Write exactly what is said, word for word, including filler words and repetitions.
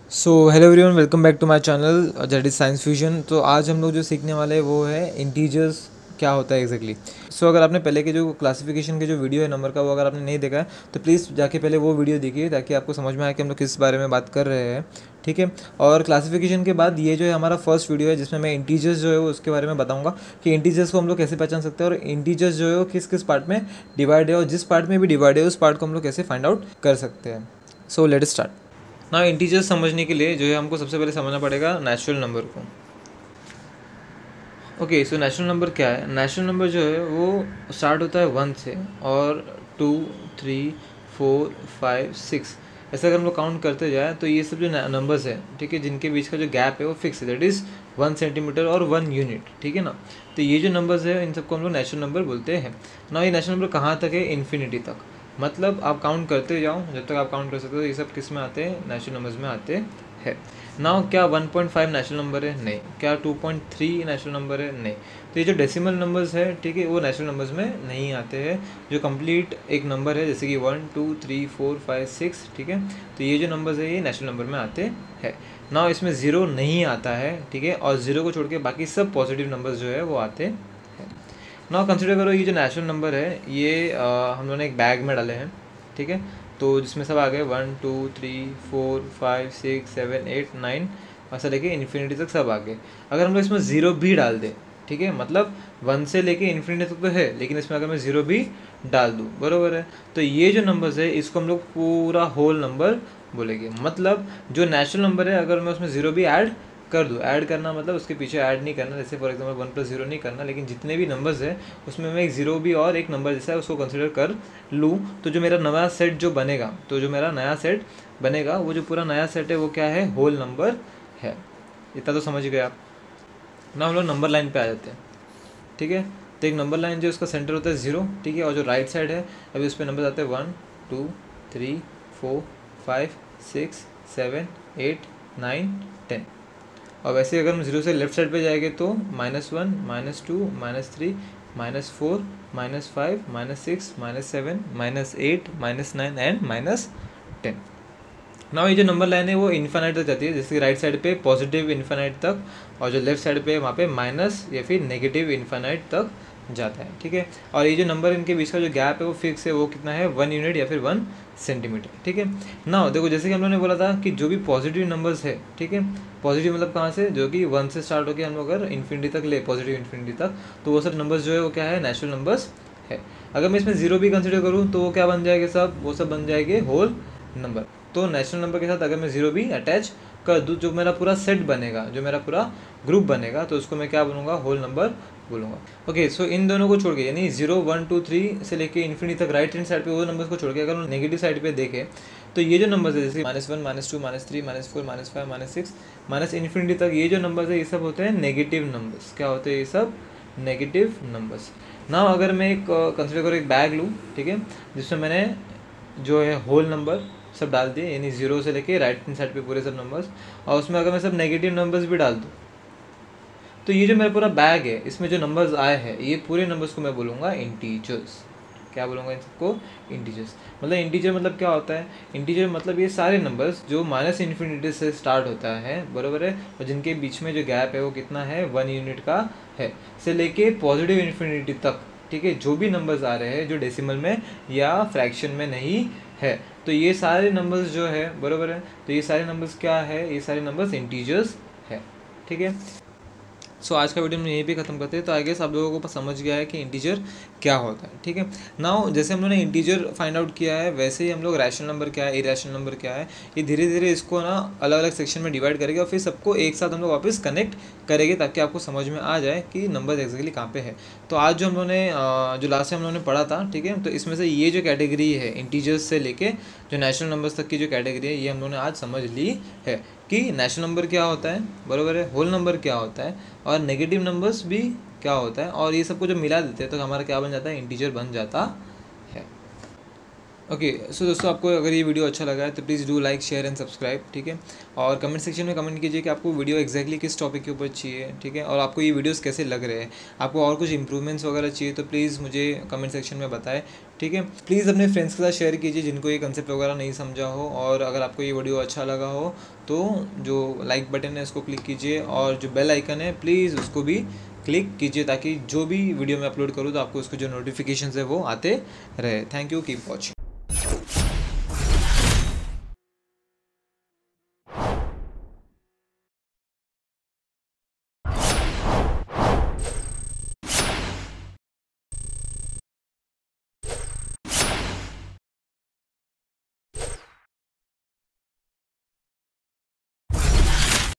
So hello everyone, welcome back to my channel that is science fusion. तो आज हम लोग जो सीखने वाले हैं वो है इंटीजर्स क्या होता है एग्जैक्टली। सो अगर आपने पहले के जो क्लासिफिकेशन के जो वीडियो है नंबर का वो अगर आपने नहीं देखा है तो प्लीज़ जाके पहले वो वीडियो देखिए ताकि आपको समझ में आए कि हम लोग किस बारे में बात कर रहे हैं। ठीक है, और क्लासिफिकेशन के बाद ये जो है हमारा फर्स्ट वीडियो है जिसमें मैं इंटीजर्स जो है वो उसके बारे में बताऊंगा कि इंटीजर्स को हम लोग कैसे पहचान सकते हैं और इंटीजर्स जो है वो किस किस पार्ट में डिवाइड है और जिस पार्ट में भी डिवाइड है उस पार्ट को हम लोग कैसे फाइंड आउट कर सकते हैं। So let start. ना इंटीजर्स समझने के लिए जो है हमको सबसे पहले समझना पड़ेगा नेचुरल नंबर को। ओके, सो नेचुरल नंबर क्या है? नेचुरल नंबर जो है वो स्टार्ट होता है वन से और two, three, four, five, six, ऐसे अगर हम लोग काउंट करते जाए तो ये सब जो नंबर्स है, ठीक है, जिनके बीच का जो गैप है वो फिक्स है, दैट इज़ वन सेंटीमीटर और वन यूनिट। ठीक है ना, तो ये जो नंबर्स है इन सबको हम लोग नेचुरल नंबर बोलते हैं ना। ये नेचुरल नंबर कहाँ तक है? इन्फिनिटी तक। मतलब आप काउंट करते जाओ जब तक आप काउंट कर सकते हो। ये सब किस में आते हैं? नेचुरल नंबर्स में आते हैं। नाउ क्या one point five natural number है? नहीं। क्या two point three natural number है? नहीं। तो ये जो डेसिमल नंबर्स है, ठीक है, वो नेचुरल नंबर्स में नहीं आते हैं। जो कंप्लीट एक नंबर है जैसे कि one two three four five six, ठीक है, तो ये जो नंबर्स है ये नेचुरल नंबर में आते हैं। नाउ इसमें ज़ीरो नहीं आता है, ठीक है, और ज़ीरो को छोड़ के बाकी सब पॉजिटिव नंबर्स जो है वो आते हैं। नाउ कंसिडर करो ये जो नेचुरल नंबर है ये आ, हम लोगों ने एक बैग में डाले हैं, ठीक है, तो जिसमें सब आ गए one two three four five six seven eight nine, ऐसा लेके इन्फिनिटी तक सब आ गए। अगर हम लोग इसमें ज़ीरो भी डाल दें, ठीक है, मतलब वन से लेके इन्फिनिटी तक तो है लेकिन इसमें अगर मैं ज़ीरो भी डाल दूँ, बरोबर है, तो ये जो नंबर्स है इसको हम लोग पूरा होल नंबर बोलेंगे। मतलब जो नेचुरल नंबर है अगर मैं उसमें ज़ीरो भी ऐड कर दूँ, ऐड करना मतलब उसके पीछे ऐड नहीं करना, जैसे for example one plus zero नहीं करना, लेकिन जितने भी नंबर्स है उसमें मैं एक ज़ीरो भी और एक नंबर जैसा है उसको कंसिडर कर लूँ, तो जो मेरा नया सेट जो बनेगा, तो जो मेरा नया सेट बनेगा वो जो पूरा नया सेट है वो क्या है? होल नंबर है। इतना तो समझ गए आप ना। हम लोग नंबर लाइन पे आ जाते हैं, ठीक है, तो एक नंबर लाइन जो उसका सेंटर होता है ज़ीरो, ठीक है, और जो राइट साइड है अभी उस पर नंबर आते हैं one two three four five six seven eight nine ten. और वैसे अगर हम जीरो से लेफ्ट साइड पे जाएंगे तो minus one, minus two, minus three, minus four, minus five, minus six, minus seven, minus eight, minus nine and minus ten. Now ये जो नंबर लाइन है वो इन्फाइनाइट तक जाती है, जैसे राइट साइड पे पॉजिटिव इन्फाइनाइट तक और जो लेफ्ट साइड पे वहाँ पे माइनस या फिर नेगेटिव इन्फाइनाइट तक जाता है, ठीक है। और ये जो नंबर इनके बीच का जो गैप है वो फिक्स है, वो कितना है? वन यूनिट या फिर वन सेंटीमीटर, ठीक है ना। देखो जैसे कि हम लोगों ने बोला था कि जो भी पॉजिटिव नंबर्स है, ठीक है, पॉजिटिव मतलब कहाँ से? जो कि वन से स्टार्ट होकर हम लोग अगर इन्फिनिटी तक ले, पॉजिटिव इन्फिनिटी तक, तो वो सब नंबर्स जो है वो क्या है? नेचुरल नंबर्स है। अगर मैं इसमें जीरो भी कंसिडर करूँ तो वो क्या बन जाएगा? सब वो सब बन जाएंगे होल नंबर। तो नेचुरल नंबर के साथ अगर मैं ज़ीरो भी अटैच कर दूँ, जो मेरा पूरा सेट बनेगा, जो मेरा पूरा ग्रुप बनेगा, तो उसको मैं क्या बोलूँगा? होल नंबर बोलूँगा। ओके, सो इन दोनों को छोड़ के, यानी जीरो वन टू थ्री से लेके इन्फिनिटी तक राइट हैंड साइड पे वो नंबर्स को छोड़ के अगर हम नेगेटिव साइड पे देखें तो ये जो नंबर्स है जैसे minus one, minus two, minus three, minus four, minus five, minus six, minus infinity तक, ये जो नंबर्स है ये सब होते हैं नेगेटिव नंबर्स। क्या होते हैं ये सब? Negative numbers. ना अगर मैं एक कंसिडर करो एक बैग लूँ, ठीक है, जिसमें मैंने जो है होल नंबर सब डाल दिए, यानी जीरो से लेके राइट हैंड साइड पे पूरे सब नंबर्स, और उसमें अगर मैं सब नेगेटिव नंबर्स भी डाल दूँ तो ये जो मेरा पूरा बैग है इसमें जो नंबर्स आए हैं ये पूरे नंबर्स को मैं बोलूँगा इंटीजर्स। क्या बोलूँगा इन सबको? इंटीजर्स। मतलब इंटीजर मतलब क्या होता है? इंटीजर मतलब ये सारे नंबर्स जो माइनस इन्फिनिटी से स्टार्ट होता है, बराबर है, और जिनके बीच में जो गैप है वो कितना है? वन यूनिट का है, से लेके पॉजिटिव इन्फिनिटी तक, ठीक है, जो भी नंबर्स आ रहे हैं जो डेसिमल में या फ्रैक्शन में नहीं है, तो ये सारे नंबर्स जो है, बराबर है, तो ये सारे नंबर्स क्या है? ये सारे नंबर्स इंटीजर्स है, ठीक है। सो so, आज का वीडियो हम यहीं पे ख़त्म करते हैं। तो आई गेस आप लोगों को समझ गया है कि इंटीजर क्या होता है, ठीक है। नाउ जैसे हम लोगों ने इंटीजर फाइंड आउट किया है वैसे ही हम लोग रैशनल नंबर क्या है, इरेशनल नंबर क्या है, ये धीरे धीरे इसको ना अलग अलग सेक्शन में डिवाइड करेंगे और फिर सबको एक साथ हम लोग वापस कनेक्ट करेंगे ताकि आपको समझ में आ जाए कि नंबर एक्जैक्टली कहाँ पे है। तो आज जो हम लोगों ने जो लास्ट टाइम हम लोगों ने पढ़ा था, ठीक है, तो इसमें से ये जो कैटेगरी है इंटीजर्स से लेके जो नेचुरल नंबर्स तक की जो कैटेगरी है ये हम लोगों ने आज समझ ली है कि नेचुरल नंबर क्या होता है, बराबर है, होल नंबर क्या होता है और नेगेटिव नंबर्स भी क्या होता है, और ये सबको जब मिला देते हैं तो हमारा क्या बन जाता है? इंटीजर बन जाता है। ओके सो दोस्तों, आपको अगर ये वीडियो अच्छा लगा है तो please do like share and subscribe, ठीक है। और कमेंट सेक्शन में कमेंट कीजिए कि आपको वीडियो एक्जैक्टली किस टॉपिक के ऊपर चाहिए, ठीक है। और आपको ये वीडियोस कैसे लग रहे हैं, आपको और कुछ इंप्रूवमेंट्स वगैरह चाहिए तो प्लीज़ मुझे कमेंट सेक्शन में बताएं, ठीक है। प्लीज़ अपने फ्रेंड्स के साथ शेयर कीजिए जिनको ये कंसेप्ट वगैरह नहीं समझा हो। और अगर आपको ये वीडियो अच्छा लगा हो तो जो लाइक बटन है उसको क्लिक कीजिए, और जो बेल आइकन है प्लीज़ उसको भी क्लिक कीजिए, ताकि जो भी वीडियो मैं अपलोड करूँ तो आपको उसके जो नोटिफिकेशन है वो आते रहे। Thank you, keep watching.